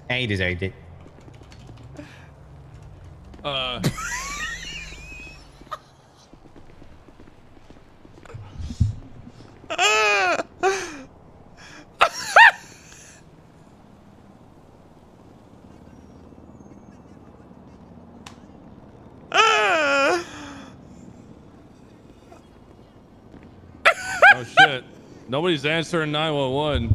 And he deserved it. Oh shit! Nobody's answering 911.